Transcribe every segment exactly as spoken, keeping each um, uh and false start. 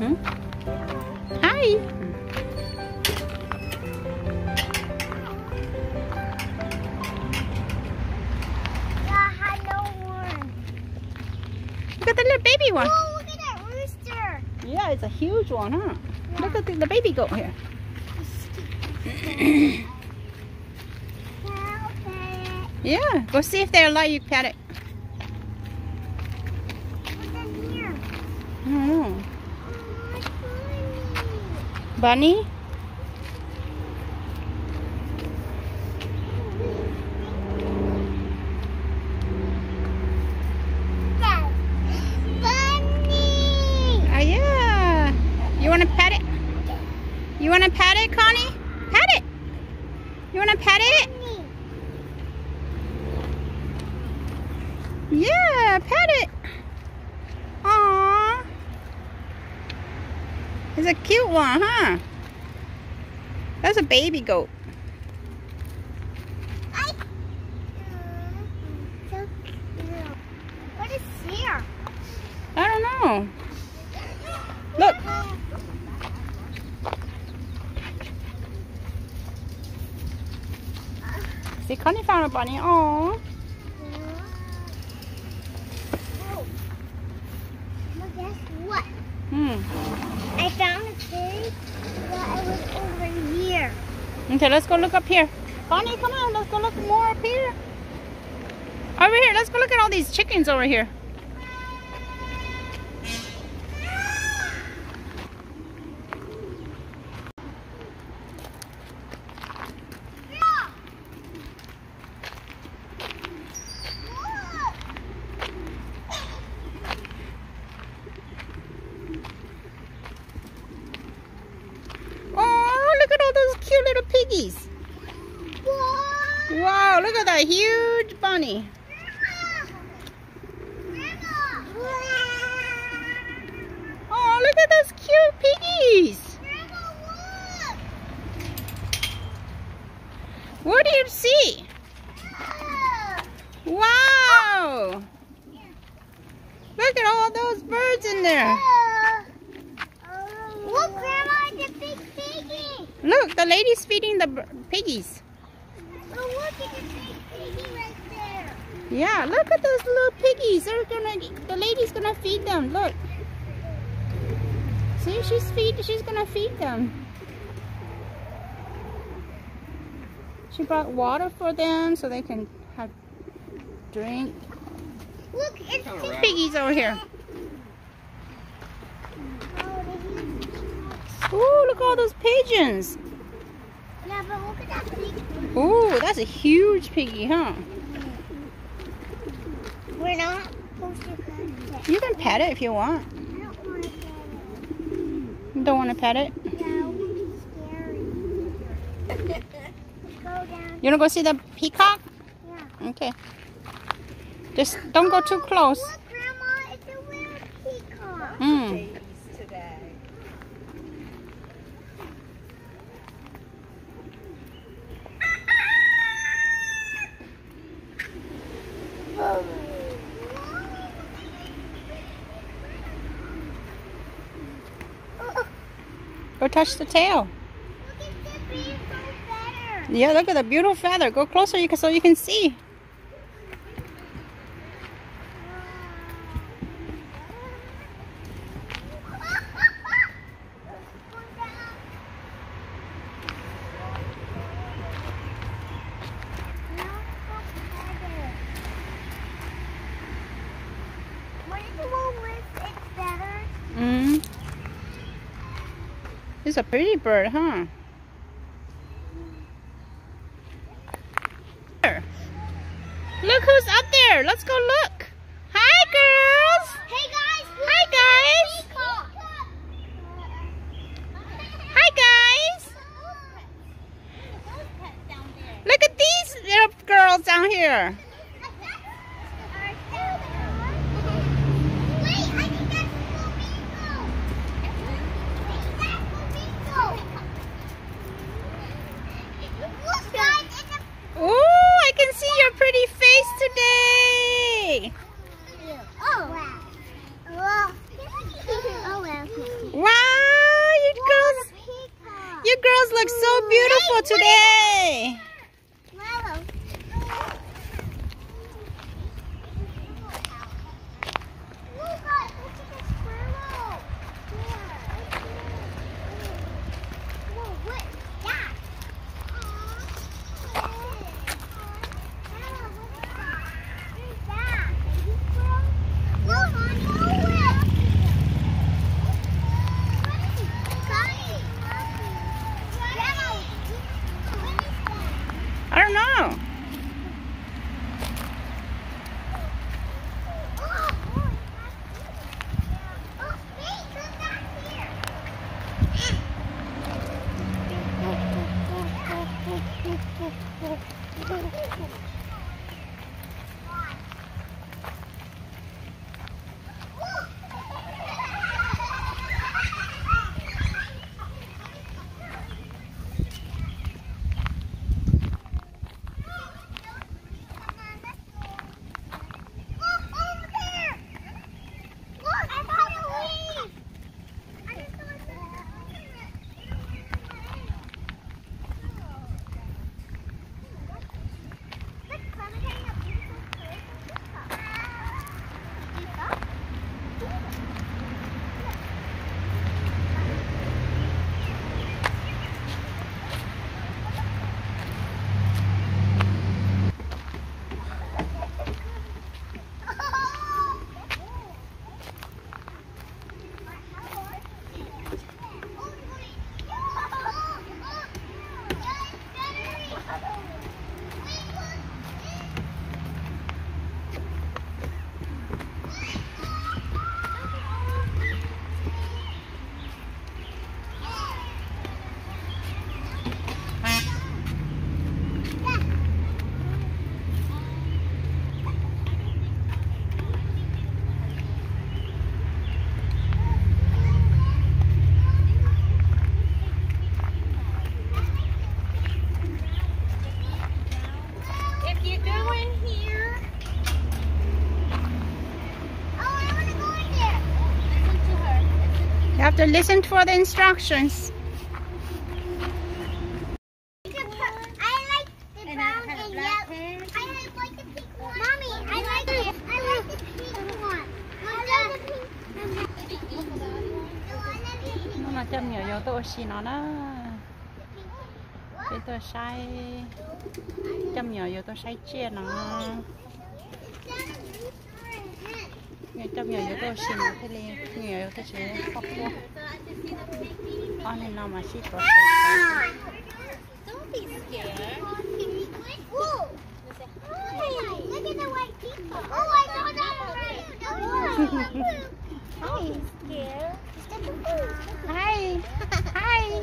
Mm-hmm. Hi. Look at the little baby one. Oh, look at that rooster. Yeah, it's a huge one, huh? Yeah. Look at the, the baby goat here. Yeah, go see if they'll let you pet it. What's in here? I don't know. Oh, it's funny. Bunny? You want to pet it? You want to pet it, Connie? Pet it! You want to pet it? Yeah, pet it! Aww! It's a cute one, huh? That's a baby goat. So cute. What is here? I don't know. Look. See, Connie found a bunny. Aww. Oh, well, guess what? Hmm. I found a pig, but it was over here. Okay, let's go look up here. Connie, come on. Let's go look more up here. Over here. Let's go look at all these chickens over here. Cute little piggies. What? Wow, look at that huge bunny. Grandma. Oh, look at those cute piggies. Grandma, look. What do you see? Wow. Look at all those birds in there. Look, Grandma, it's a big piggy. Look, the lady's feeding the piggies. Oh, look at the big piggy right there. Yeah, look at those little piggies. They're gonna, the lady's gonna feed them. Look. See, she's feed. She's gonna feed them. She brought water for them so they can have drink. Look, it's pig piggies over here. Ooh, look at all those pigeons. Yeah, but look at that pig. Ooh, that's a huge piggy, huh? We're not supposed to pet it. You can pet it if you want. I don't want to pet it. You don't want to pet it? No, it's scary. Let's go down. You want to go see the peacock? Yeah. Okay. Just don't go too close. Look, Grandma, it's a little peacock. Mm. Go touch the tail. Look at the beautiful feather. Yeah, look at the beautiful feather. Go closer you can, so you can see. Mm. It's a pretty bird, huh? Look who's up there. Let's go look. Hi, girls. Hey, guys. Hi, guys. Hi, guys. Look at these little girls down here. Ooh, I can see your pretty face today. Oh, wow. Oh, wow. Wow. looks so beautiful today. Wow. Look, guys, look at the squirrel. Whoa, what is that? Aw. Bella, what is that? What is that? Baby squirrel? Look, Mommy, move it. Connie. Bella, what is that? I don't know. You have to listen for the instructions. I like the brown and yellow. I like the pink one. Mommy, I like it. I like the pink one. I like the pink one. No, I like the pink one. Nó chăm nhiều vô tôi xí nó đó. Cái tôi sai chăm nhiều vô tôi sai chia nó. Người chăm nhiều vô tôi xí nó thế liền. Nhiều vô tôi sẽ khóc luôn. Con này nó mà xí tôi sẽ. Don't be scared. Whoa. Look at the white people. Oh, I saw that already. Don't be scared. Hi. Hi.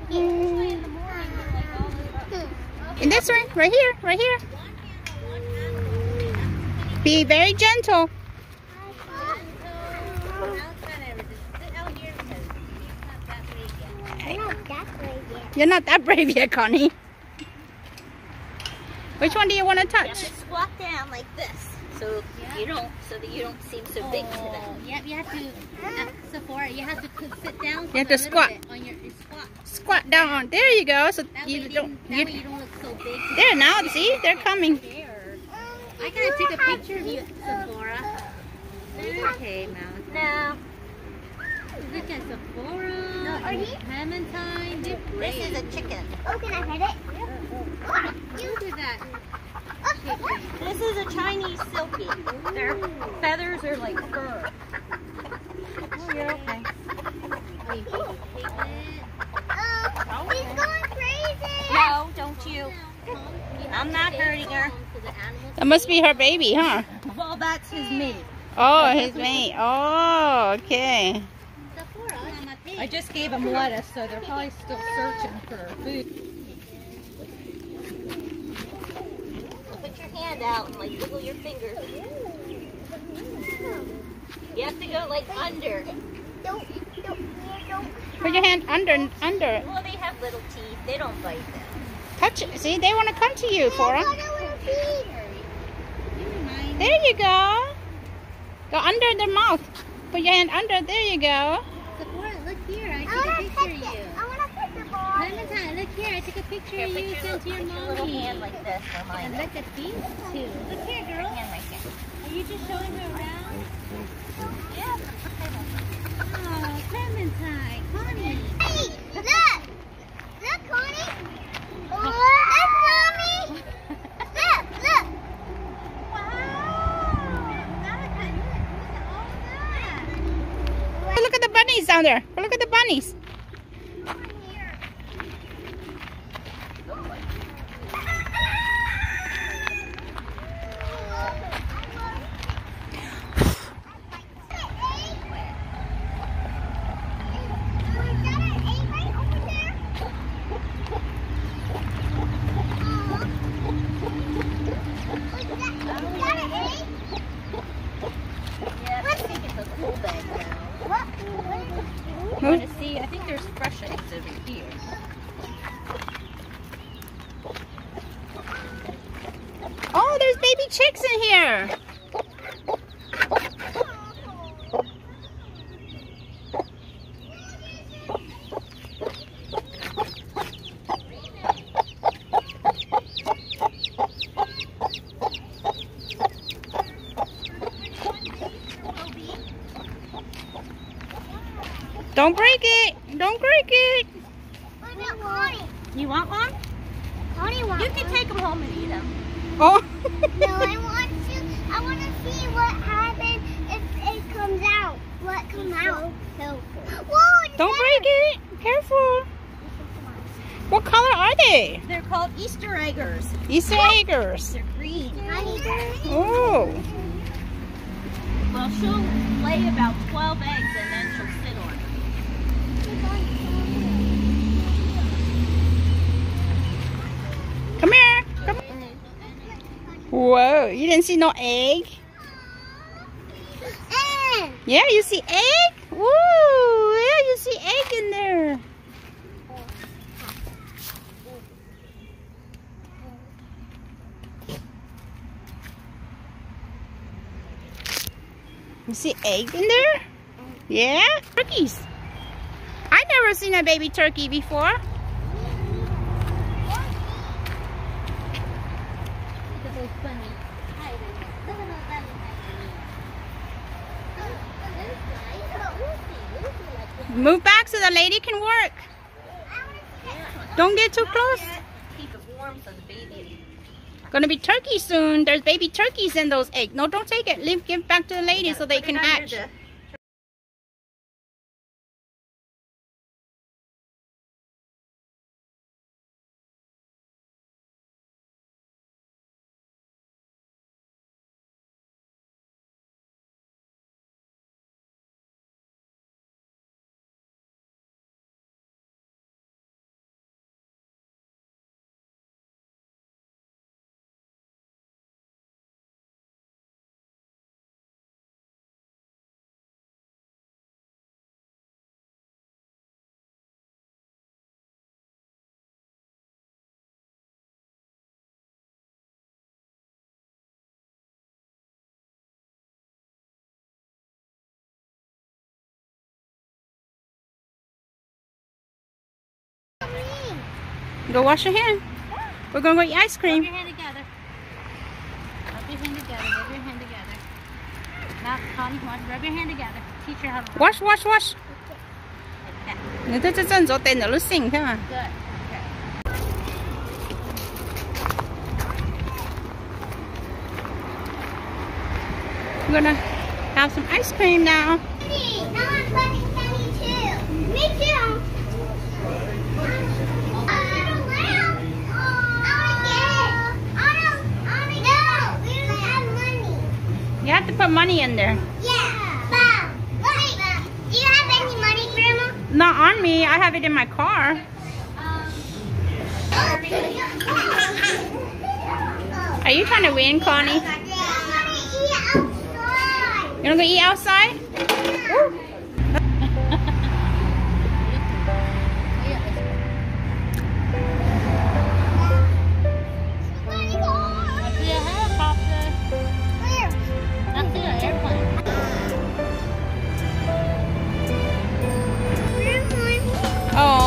In this one, right here, right here. Be very gentle. You're not that brave yet, Connie. Which one do you want to touch? You have to squat down like this, so Yeah. you don't, so that you don't seem so big to them. Oh, yep, you have to, uh, Sephora, you have to c- sit down. You have to a little squat. bit On your, you squat. Squat down. There you go. So That you way don't. you, that You, way you don't look so big. there now. See, they're coming. Scared. I gotta take a picture of you, Sephora. Okay, Mouse. No, Look at Sephora. No, are you- Clementine. They're this great. is a chicken. Oh, can I pet it? Look at that. This is a Chinese silky. Their feathers are like fur. Oh, you're okay. Oh, he's going crazy. No, don't you. I'm not hurting her. That must be her baby, huh? Well, that's his meat. Oh, his mate. Oh, okay. Sephora, on my page. I just gave him lettuce, so they're probably still searching for food. Put your hand out and like wiggle your fingers. You have to go like under. Don't, don't, don't. Put your hand under, under. Well, they have little teeth. They don't bite them. Touch it. See, they want to come to you, Cora. I want to feed. There you go. Go under their mouth. Put your hand under. There you go. Sephora, look here. I I took want a to picture touch of you. it. I want to touch the ball. Clementine, look here. I took a picture Here, of put you your sent to little, your put your little mommy. hand like this for And mine. look at these two. Look here, girl. Hand right here. Are you just showing her around? Yeah. Oh, Clementine, Connie. Hey, look. Look, Connie. Look, Mommy. Look, look. Hey, look at the bunnies down there. Look at the bunnies. Yeah, I think it's a full bag now. I'm Move. gonna see. I think there's fresh eggs over here. Oh, there's baby chicks in here. Don't break it. Don't break it. What about Connie? You want one? Connie wants You can take them home and eat them. Oh. No, I want to. I want to see what happens if it comes out. What comes out? Whoa! it's Don't there. break it. Careful. What color are they? They're called Easter eggers. Easter eggers. They're green. Honey bird. Oh. Well, she'll lay about twelve eggs and then she'll sit on them. Come here. Come. Whoa. You didn't see no egg? Eh. Yeah, you see egg? Woo. Yeah, you see egg in there. You see egg in there? Yeah? Turkeys. I never seen a baby turkey before. Look at those bunnies. Hiding. Look at those bunnies hiding. Move back so the lady can work. Don't get too close. Keep it warm so the baby. Gonna be turkey soon. There's baby turkeys in those eggs. No, don't take it. Leave, give it back to the lady so they can hatch. Go wash your hand. We're gonna go eat ice Rub cream. your hand together. Rub your hand together. Rub your hand together. Now, Connie, come on. Rub your hand together. Teach her how to rub. Wash, wash, wash. Like that. 你睇真真咗定咗都升，睇下。 Good. We're gonna have some ice cream now. I want bunny bunny too. Me too. You have to put money in there. Yeah. Mom, wait. Do you have any money, Grandma? Not on me. I have it in my car. Are you trying to win, Connie? You wanna go eat outside? Woo. I see a helicopter. I see an airplane. Oh.